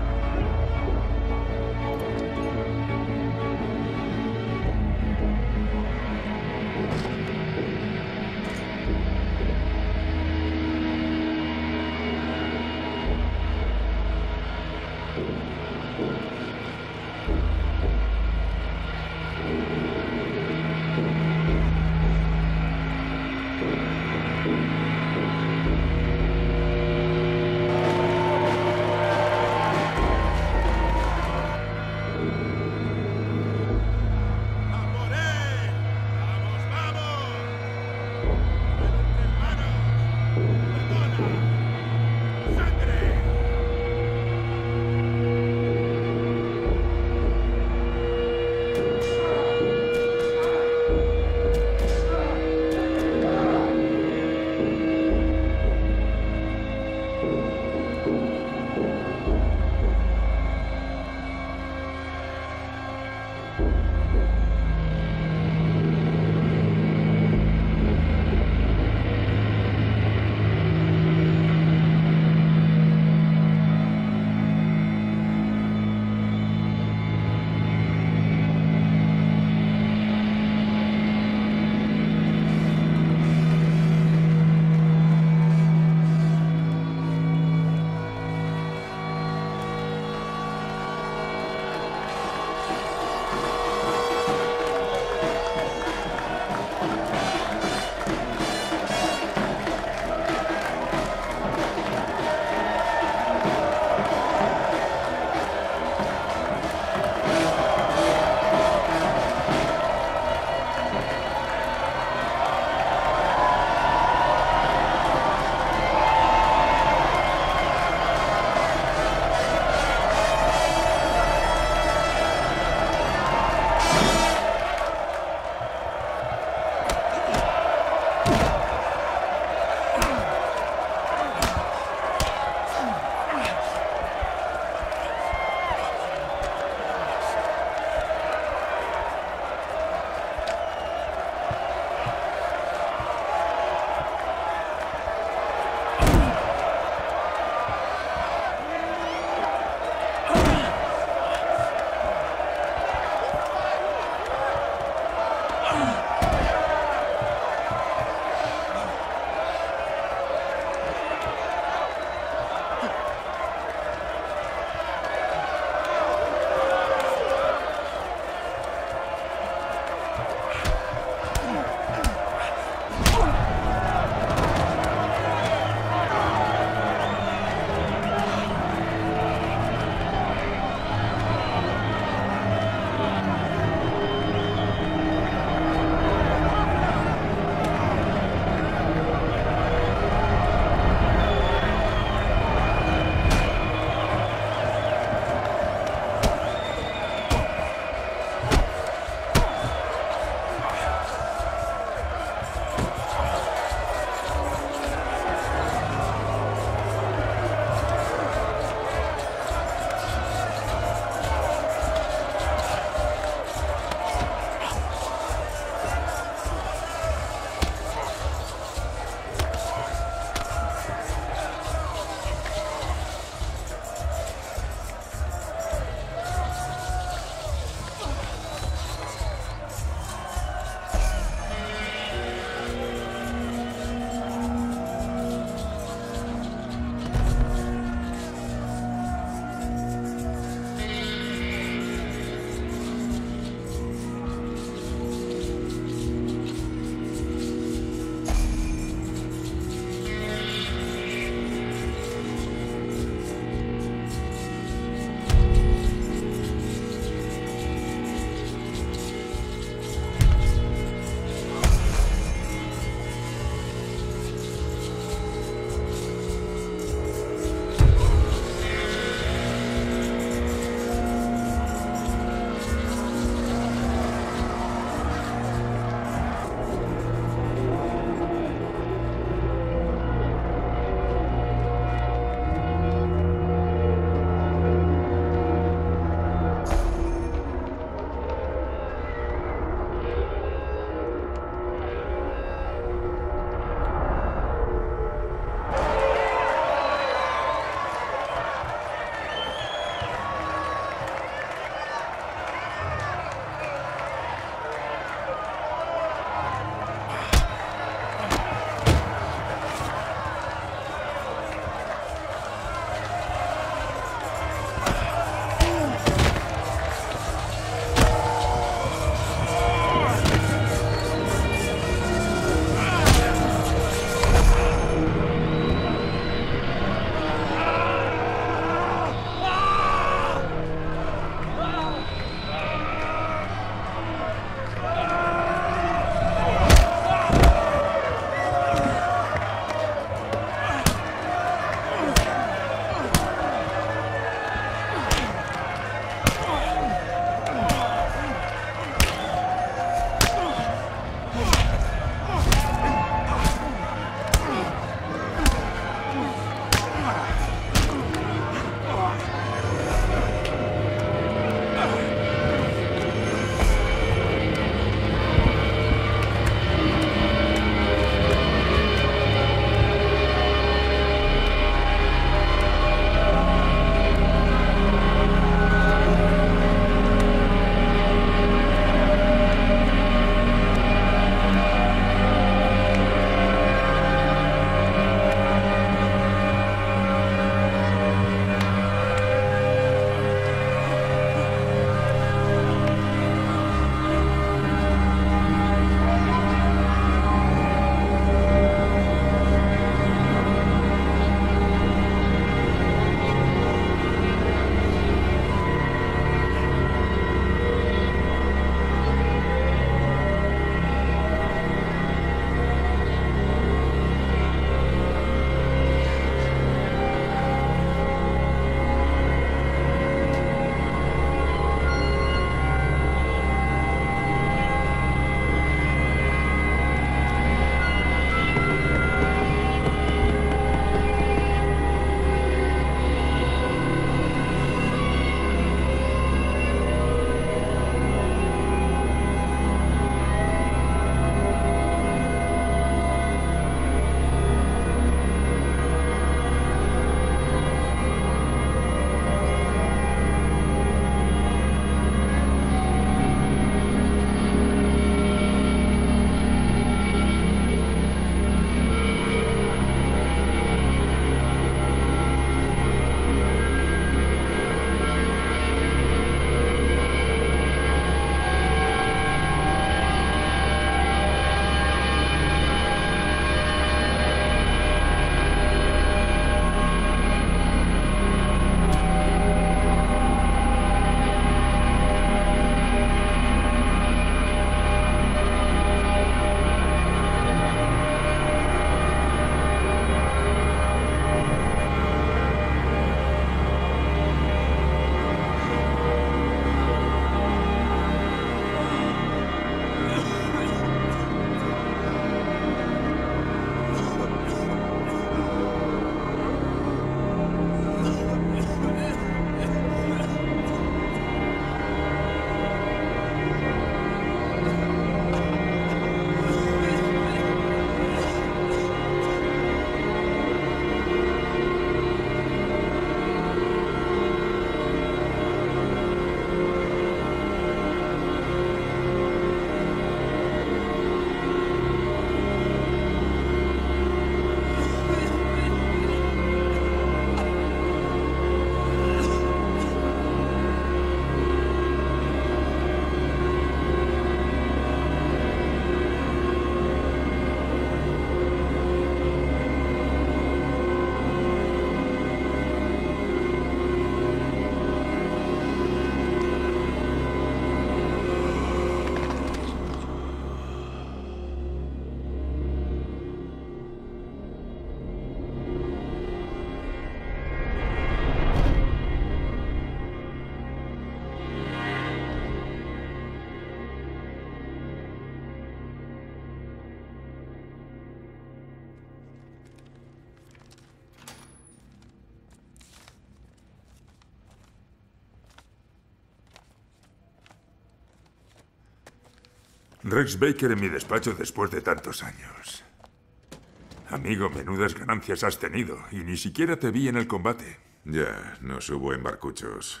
Rex Baker en mi despacho después de tantos años. Amigo, menudas ganancias has tenido y ni siquiera te vi en el combate. Ya, no subo en barcuchos.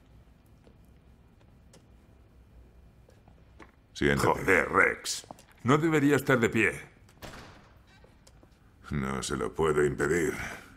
Siéntate. Joder, Rex. No debería estar de pie. No se lo puedo impedir.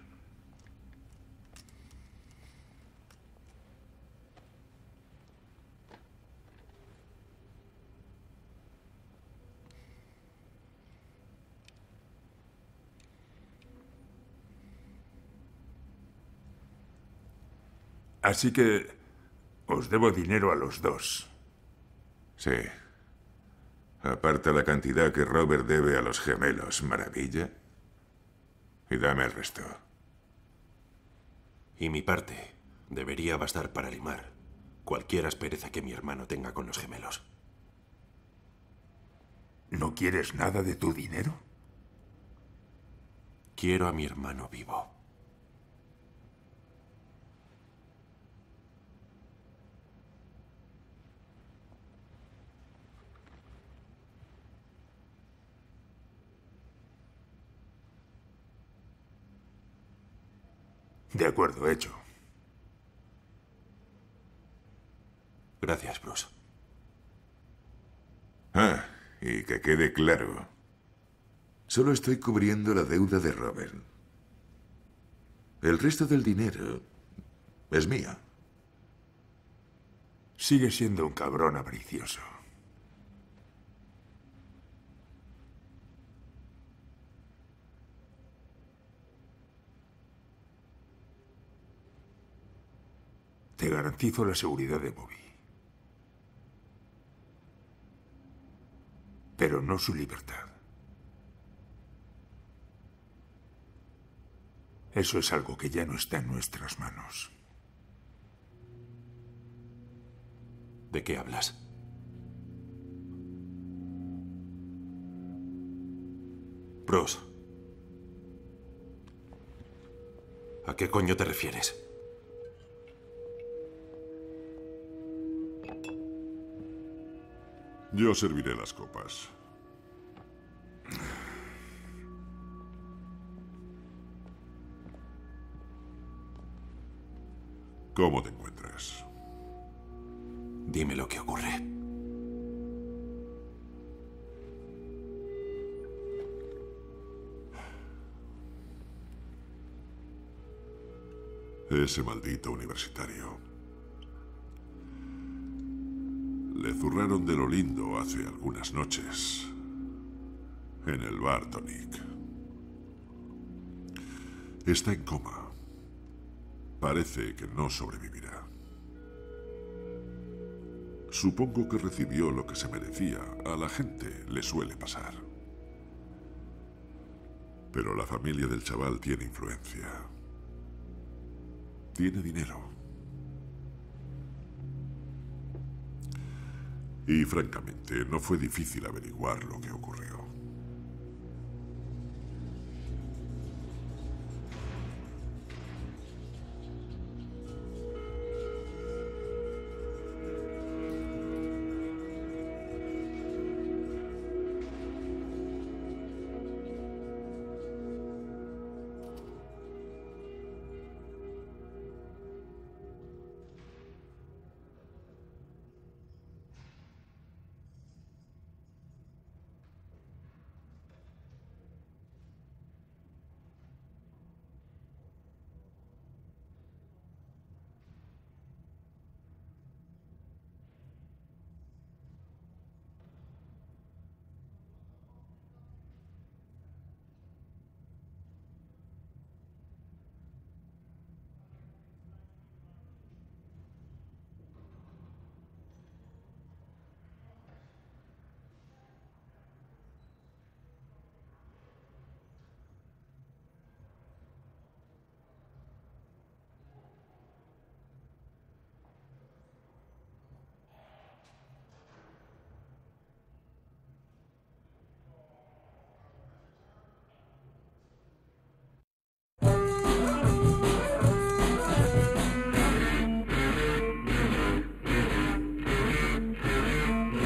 Así que os debo dinero a los dos. Sí. Aparta la cantidad que Robert debe a los gemelos, maravilla. Y dame el resto. Y mi parte debería bastar para limar cualquier aspereza que mi hermano tenga con los gemelos. ¿No quieres nada de tu dinero? Quiero a mi hermano vivo. De acuerdo, hecho. Gracias, Bruce. Ah, y que quede claro. Solo estoy cubriendo la deuda de Robert. El resto del dinero es mío. Sigue siendo un cabrón avaricioso. Te garantizo la seguridad de Bobby. Pero no su libertad. Eso es algo que ya no está en nuestras manos. ¿De qué hablas? Bruce. ¿A qué coño te refieres? Yo serviré las copas. ¿Cómo te encuentras? Dime lo que ocurre. Ese maldito universitario. Le zurraron de lo lindo hace algunas noches. En el bar Tonic. Está en coma. Parece que no sobrevivirá. Supongo que recibió lo que se merecía. A la gente le suele pasar. Pero la familia del chaval tiene influencia. Tiene dinero. Y francamente, no fue difícil averiguar lo que ocurrió.